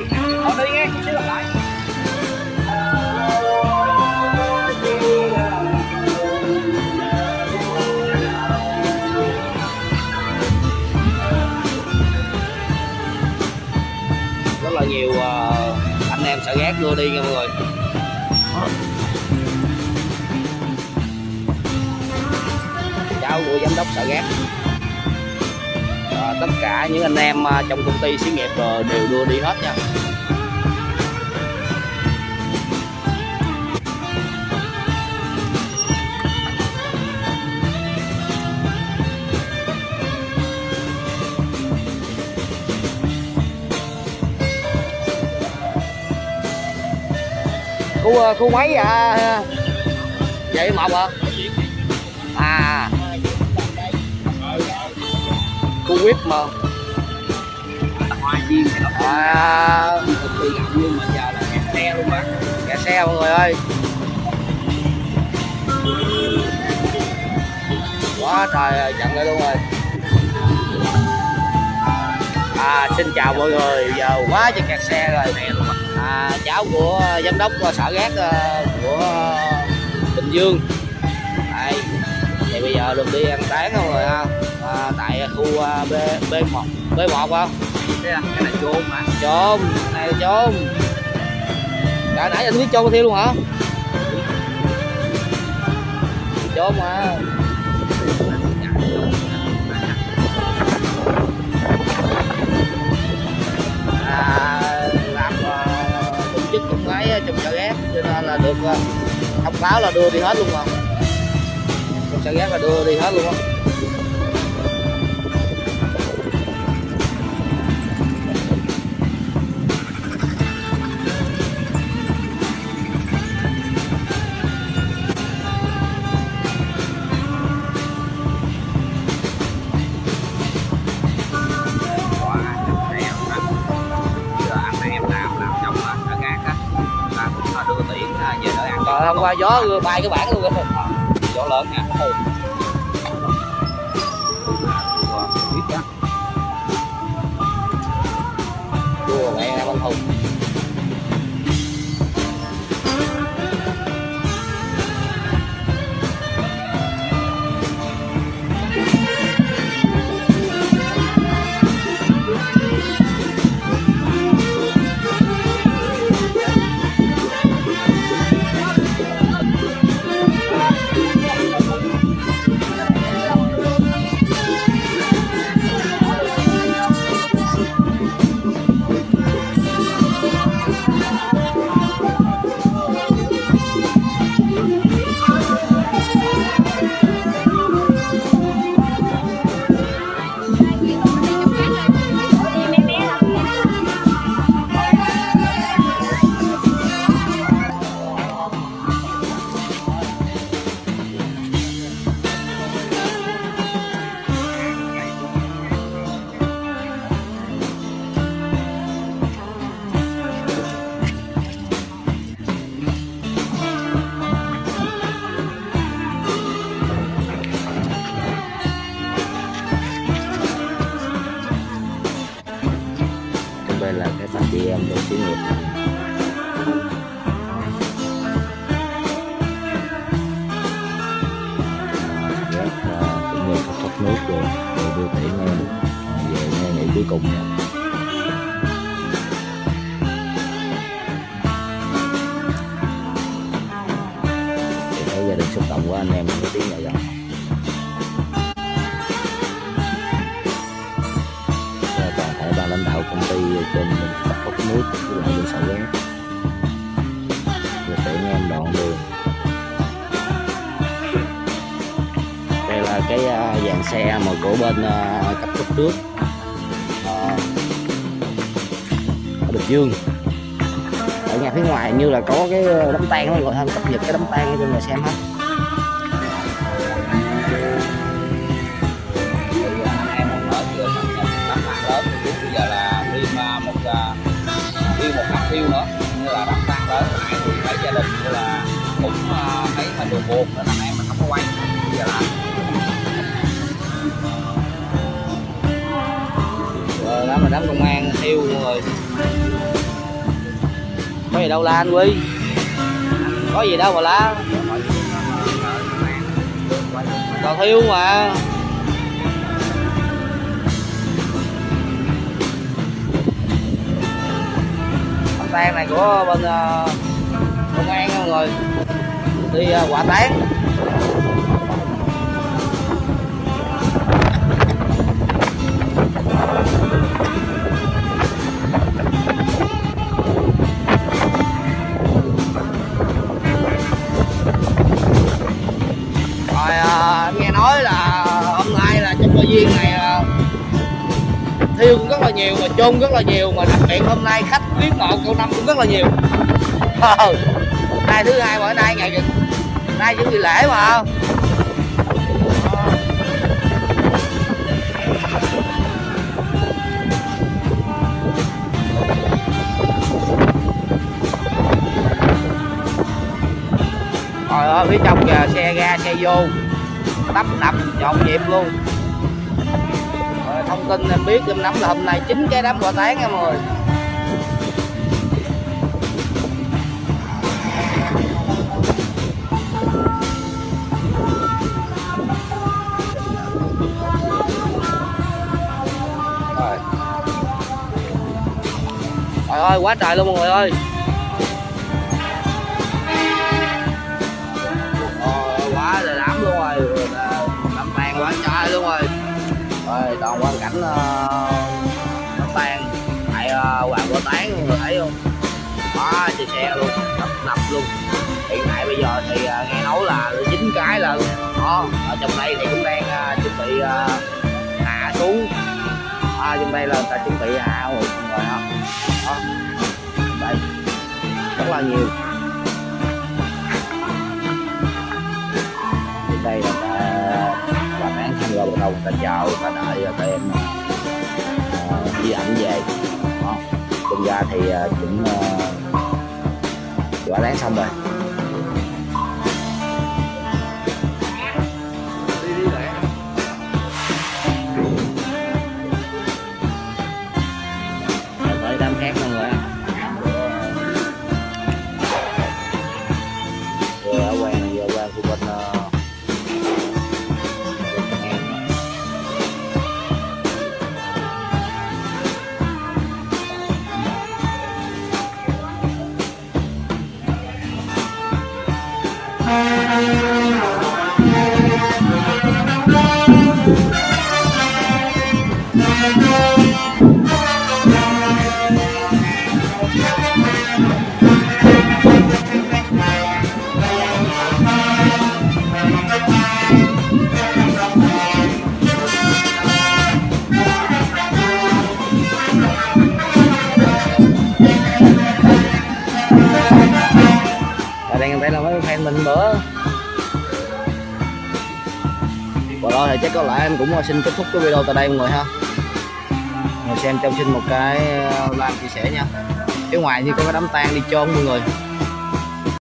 Đi nghe xíu lại. Rất là nhiều anh em Xả Gác đưa đi nha mọi người. Cháu của giám đốc Xả Gác, tất cả những anh em trong công ty xí nghiệp đều đưa đi hết nha. Khu mấy vậy Mộc hả? À khu VIP mà hoa viên cực kỳ rộng luôn mà giờ là kẹt xe luôn á, kẹt xe mọi người ơi, quá trời chặn lại luôn rồi. Xin chào mọi người, giờ quá trời kẹt xe rồi. Cháu của giám đốc Xả Gác của Bình Dương đây, thì bây giờ được đi ăn tán không rồi ha, tại khu B1 không? Cái này chôn mà. Chôn, này là chôn. Cả nãy anh biết chôn theo luôn hả? Chôn mà. Làm tổ chức cũng cái trong Xả Gác cho nên là được thông báo là đưa đi hết luôn rồi. Trong Xả Gác là đưa đi hết luôn á. Hôm qua gió bay cái bảng luôn, gió lớn nha. Chua mẹ em anh Hùng. Đây là cái anh chị em trong xí nghiệp. Cũng như cấp thoát nước rồi đưa tiễn em về nghe nghỉ cuối cùng nha. Thì thấy gia đình xúc động quá, anh em có tiếng là giọng. Toàn thể ban lãnh đạo công ty trên cấp thoát nước với lại bên Xả Gác rồi tiễn em đoạn đường. Đây là cái dàn xe mà của bên cấp thoát nước ở Bình Dương. Ở nhà phía ngoài như là có cái đám tang đó, gọi hơn cập nhật cái đám tang cho người xem hết. Thêm một hạt tiêu nữa như là đám tang lớn nãy thì thấy gia đình như là cũng thấy mình buồn buồn nên anh em mình không có quay bây giờ là đó là đám công an thiêu mọi người. gì đâu la anh Quy, có gì đâu mà la, còn thiếu mà. Đám tang này của bên công an mọi người, đi hỏa táng. Rồi em nghe nói là hôm nay là trong công viên này thiêu cũng rất là nhiều mà chôn rất là nhiều, mà đặc biệt hôm nay khách quý 1 câu 5 cũng rất là nhiều. Nay thứ hai bữa nay nay chuẩn bị lễ mà. Trời ơi, phía trong kìa, xe ra xe vô tấp nập nhộn nhịp luôn. Rồi, thông tin em biết em nắm là hôm nay 9 cái đám hỏa táng em ơi. Trời ơi, quá trời luôn mọi người ơi. Quá là đám luôn rồi, đám tang quá trời luôn rồi. Rồi toàn quang cảnh đám tang tại Hoàng Hỏa Táng mọi người thấy không? Quá trời xe luôn, đập luôn. Hiện tại bây giờ thì nghe nói là 9 cái là đó, ở trong đây thì cũng đang chuẩn bị hạ xuống. Trong đây là người ta chuẩn bị hạ rồi mọi người không? Đó. Đây rất là nhiều. Đây là bà bán xong rồi bắt đầu người ta chào, người ta đợi tụi em đi ảnh về. Đó. Cùng ra thì cũng quả bán xong rồi. Tới đám khác mọi người. Vừa ở quán này, vừa quán của bên đây là mấy fan mình bữa. Và đó thì chắc có lẽ em cũng xin kết thúc cái video tại đây mọi người ha. Người xem cho xin một cái like chia sẻ nha. Phía ngoài như có cái đám tang đi chôn mọi người.